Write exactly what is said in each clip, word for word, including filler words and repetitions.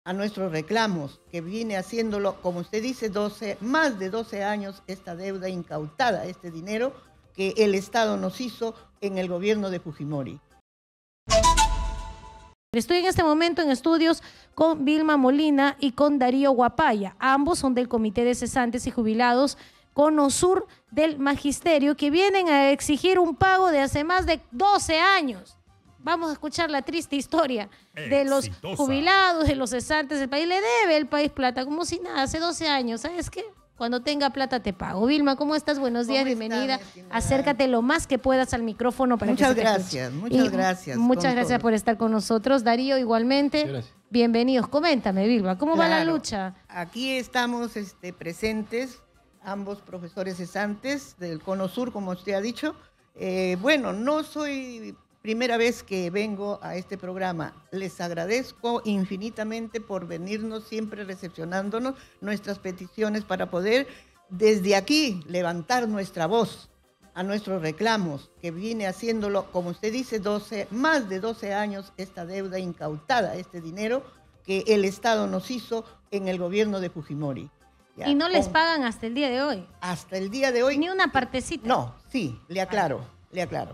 a nuestros reclamos, que viene haciéndolo, como usted dice, doce, más de doce años, esta deuda incautada, este dinero que el Estado nos hizo en el gobierno de Fujimori. Estoy en este momento en estudios con Vilma Molina y con Darío Guapaya. Ambos son del Comité de Cesantes y Jubilados Conosur del Magisterio, que vienen a exigir un pago de hace más de doce años. Vamos a escuchar la triste historia de los Exitosa. jubilados, de los cesantes del país. Le debe el país plata, como si nada, hace doce años. ¿Sabes qué? Cuando tenga plata te pago. Vilma, ¿cómo estás? Buenos días, bienvenida. Acércate lo más que puedas al micrófono para muchas que se te gracias, escuche. muchas Y gracias. Muchas gracias todo. por estar con nosotros. Darío, igualmente. Gracias. Bienvenidos. Coméntame, Vilma, ¿cómo Claro, va la lucha? Aquí estamos este, presentes, ambos profesores cesantes del Conosur, como usted ha dicho. Eh, bueno, no soy primera vez que vengo a este programa. Les agradezco infinitamente por venirnos siempre recepcionándonos nuestras peticiones para poder desde aquí levantar nuestra voz a nuestros reclamos, que viene haciéndolo, como usted dice, doce, más de doce años, esta deuda incautada, este dinero que el Estado nos hizo en el gobierno de Fujimori. Ya, y no les con, pagan hasta el día de hoy. Hasta el día de hoy. Ni una partecita. No, sí, le aclaro, le aclaro.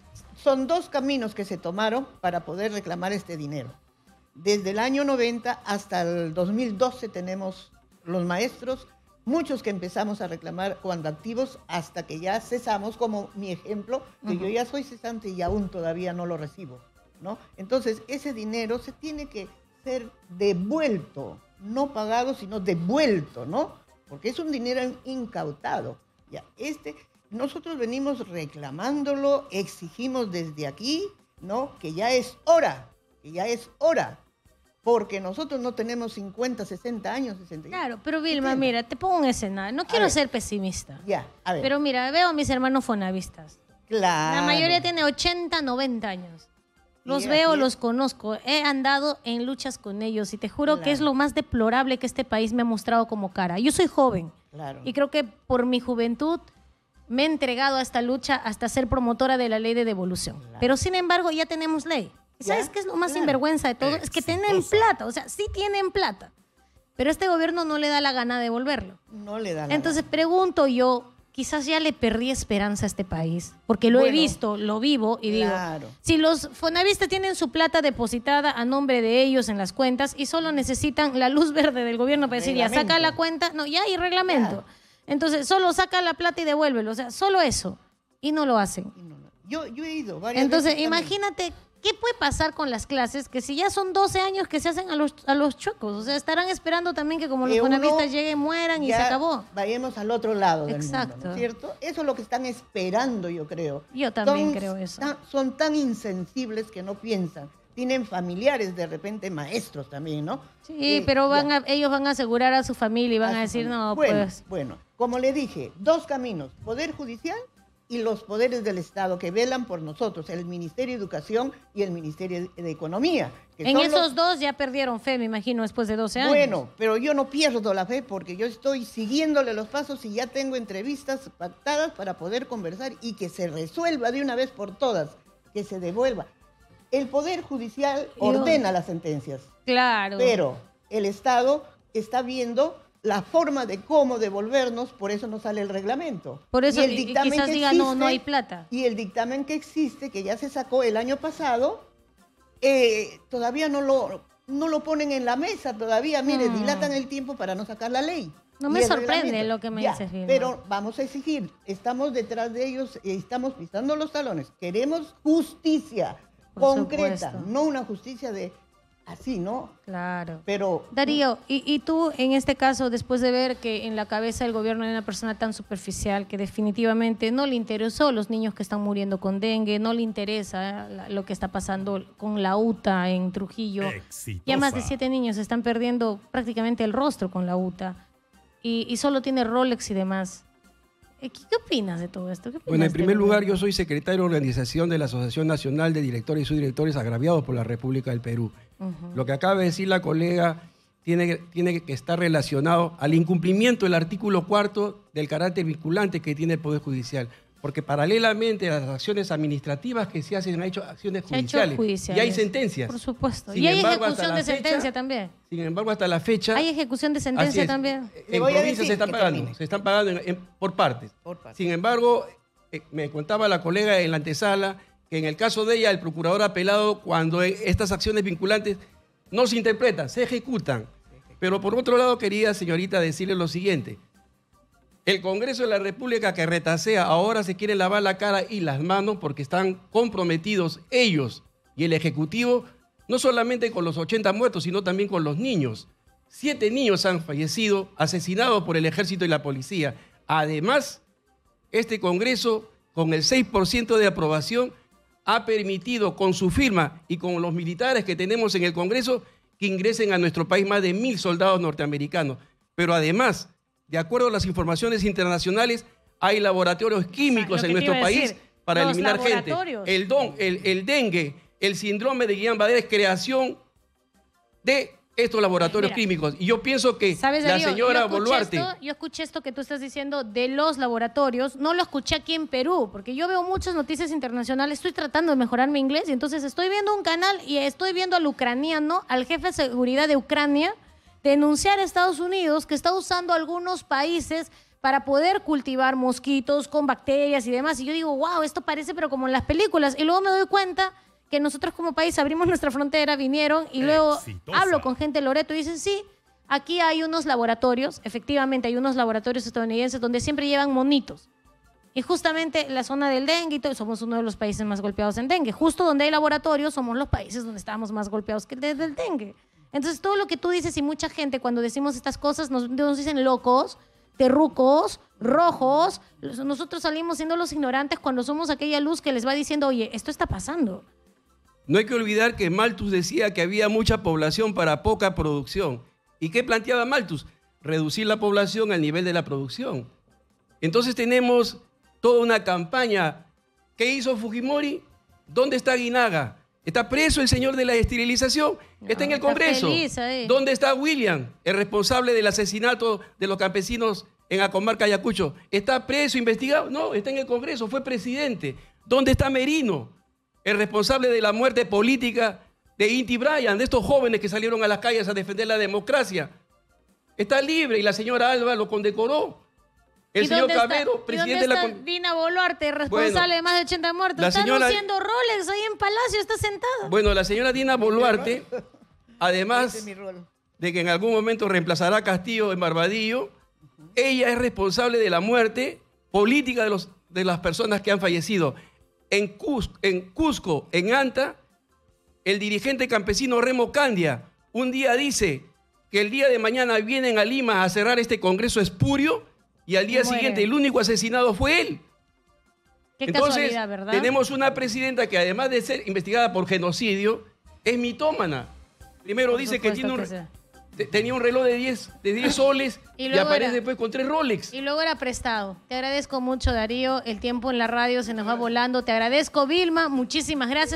Son dos caminos que se tomaron para poder reclamar este dinero. Desde el año noventa hasta el dos mil doce tenemos los maestros, muchos que empezamos a reclamar cuando activos, hasta que ya cesamos, como mi ejemplo, que uh-huh. yo ya soy cesante y aún todavía no lo recibo, ¿no? Entonces, ese dinero se tiene que ser devuelto, no pagado, sino devuelto, ¿no? Porque es un dinero incautado. Ya, este... Nosotros venimos reclamándolo, exigimos desde aquí, ¿no? Que ya es hora, que ya es hora, porque nosotros no tenemos cincuenta, sesenta años, sesenta. Claro, pero Vilma, mira, te pongo un escenario. No quiero ser pesimista. Ya, a ver. Pero mira, veo a mis hermanos fonavistas. Claro. La mayoría tiene ochenta, noventa años. Los sí, veo, es. los conozco, he andado en luchas con ellos y te juro claro. que es lo más deplorable que este país me ha mostrado como cara. Yo soy joven claro. y creo que por mi juventud me he entregado a esta lucha hasta ser promotora de la ley de devolución. Claro. Pero sin embargo ya tenemos ley. ¿Y sabes qué es lo más claro. sinvergüenza de todo? Exitosa. Es que tienen plata, o sea, sí tienen plata. Pero este gobierno no le da la gana de devolverlo. No le da la Entonces gana. pregunto pregunto yo, quizás ya le perdí esperanza a este país, porque lo bueno, he visto, lo vivo y claro. digo, si los fonavistas tienen su plata depositada a nombre de ellos en las cuentas y solo necesitan la luz verde del gobierno para decir, ya saca la cuenta, no, ya hay reglamento. Claro. Entonces, solo saca la plata y devuélvelo. O sea, solo eso. Y no lo hacen. No, no. Yo, yo he ido varias Entonces, veces imagínate, ¿qué puede pasar con las clases? Que si ya son doce años que se hacen a los, a los chuecos. O sea, estarán esperando también que como los fonavistas lleguen, mueran y se acabó. Vayamos al otro lado del Exacto. mundo, ¿no es cierto? Eso es lo que están esperando, yo creo. Yo también son, creo eso. Tan, son tan insensibles que no piensan. Tienen familiares, de repente maestros también, ¿no? Sí, eh, pero van a, ellos van a asegurar a su familia y van a, a decir, familia. no, bueno, pues... Bueno, como le dije, dos caminos, Poder Judicial y los poderes del Estado que velan por nosotros, el Ministerio de Educación y el Ministerio de Economía. Que en son esos los... dos ya perdieron fe, me imagino, después de doce años. Bueno, pero yo no pierdo la fe porque yo estoy siguiéndole los pasos y ya tengo entrevistas pactadas para poder conversar y que se resuelva de una vez por todas, que se devuelva. El Poder Judicial ordena las sentencias. Claro. Pero el Estado está viendo la forma de cómo devolvernos, por eso no sale el reglamento. Por eso y el dictamen quizás que diga, existe, no, no hay plata. Y el dictamen que existe, que ya se sacó el año pasado, eh, todavía no lo, no lo ponen en la mesa, todavía, mire, mm. dilatan el tiempo para no sacar la ley. No me sorprende lo que me ya, dices, Vilma. Pero vamos a exigir, estamos detrás de ellos y estamos pisando los talones. Queremos justicia. Por concreta, supuesto. No una justicia de así, ¿no? Claro. Pero Darío, y, y tú en este caso, después de ver que en la cabeza del gobierno hay una persona tan superficial que definitivamente no le interesó los niños que están muriendo con dengue, no le interesa eh, lo que está pasando con la UTA en Trujillo. Exitosa. Ya más de siete niños están perdiendo prácticamente el rostro con la UTA y, y solo tiene Rolex y demás. ¿Qué, ¿Qué opinas de todo esto? ¿Qué Bueno, en primer gobierno? lugar, yo soy secretario de organización de la Asociación Nacional de Directores y Subdirectores Agraviados por la República del Perú. Uh-huh. Lo que acaba de decir la colega tiene, tiene que estar relacionado al incumplimiento del artículo cuarto del carácter vinculante que tiene el Poder Judicial. Porque paralelamente a las acciones administrativas que se hacen, han hecho acciones Se ha hecho judiciales. judiciales. Y hay sentencias. Por supuesto. Sin y hay embargo, ejecución hasta de la fecha- sentencia también. Sin embargo, hasta la fecha... Hay ejecución de así sentencia es, también. Le En voy a provincia decir se están que pagando, termine. se están pagando en- en- por partes. Por partes. Sin embargo, eh, me contaba la colega en la antesala que en el caso de ella, el procurador ha apelado cuando eh, estas acciones vinculantes no se interpretan, se ejecutan. Pero por otro lado, quería, señorita, decirle lo siguiente. El Congreso de la República que retasea ahora se quiere lavar la cara y las manos porque están comprometidos ellos y el Ejecutivo, no solamente con los ochenta muertos, sino también con los niños. Siete niños han fallecido asesinados por el ejército y la policía. Además, este Congreso, con el seis por ciento de aprobación, ha permitido con su firma y con los militares que tenemos en el Congreso que ingresen a nuestro país más de mil soldados norteamericanos. Pero además, de acuerdo a las informaciones internacionales, hay laboratorios químicos Lo en que te nuestro iba a país decir, para los eliminar gente. laboratorios. El, don, el, el dengue, el síndrome de Guillain-Barré es creación de estos laboratorios Mira, químicos. Y yo pienso que ¿Sabes, la Darío? señora yo escuché Boluarte... Esto, yo escuché esto que tú estás diciendo de los laboratorios, no lo escuché aquí en Perú, porque yo veo muchas noticias internacionales, estoy tratando de mejorar mi inglés, y entonces estoy viendo un canal y estoy viendo al ucraniano, al jefe de seguridad de Ucrania, denunciar a Estados Unidos que está usando algunos países para poder cultivar mosquitos con bacterias y demás. Y yo digo, wow, esto parece pero como en las películas. Y luego me doy cuenta que nosotros como país abrimos nuestra frontera, vinieron y luego Exitosa. hablo con gente de Loreto y dicen, sí, aquí hay unos laboratorios, efectivamente hay unos laboratorios estadounidenses donde siempre llevan monitos. Y justamente la zona del dengue, y todo, somos uno de los países más golpeados en dengue. Justo donde hay laboratorios somos los países donde estamos más golpeados que desde el dengue. Entonces todo lo que tú dices y mucha gente cuando decimos estas cosas nos, nos dicen locos, terrucos, rojos. Nosotros salimos siendo los ignorantes cuando somos aquella luz que les va diciendo, oye, esto está pasando. No hay que olvidar que Malthus decía que había mucha población para poca producción. ¿Y qué planteaba Malthus? Reducir la población al nivel de la producción. Entonces tenemos toda una campaña. ¿Qué hizo Fujimori? ¿Dónde está Aguinaga? ¿Está preso el señor de la esterilización? No, está en el está Congreso. feliz ahí. ¿Dónde está William, el responsable del asesinato de los campesinos en la comarca Ayacucho? ¿Está preso, investigado? No, está en el Congreso, fue presidente. ¿Dónde está Merino, el responsable de la muerte política de Inti Bryan, de estos jóvenes que salieron a las calles a defender la democracia? Está libre y la señora Alba lo condecoró. El ¿Y señor dónde está- Cabero, ¿y presidente dónde de la... está con- Dina Boluarte, responsable Bueno, de más de ochenta muertos? la Está señora- luciendo Rolex ahí en Palacio, está sentada. Bueno, la señora Dina Boluarte, Ese además es mi rol. de que en algún momento reemplazará a Castillo en Barbadillo, ella es responsable de la muerte política de, los, de las personas que han fallecido. En Cusco, en Cusco, en Anta, el dirigente campesino Remo Candia un día dice que el día de mañana vienen a Lima a cerrar este congreso espurio y al día Muere. siguiente el único asesinado fue él. Qué Entonces, casualidad, ¿verdad? tenemos una presidenta que además de ser investigada por genocidio, es mitómana. Primero Por dice que, supuesto tiene un, que sí. te- tenía un reloj de diez, de diez soles Y y, luego aparece era- después con tres Rolex. Y luego era prestado. Te agradezco mucho, Darío. El tiempo en la radio se nos va volando. Te agradezco, Vilma. Muchísimas gracias.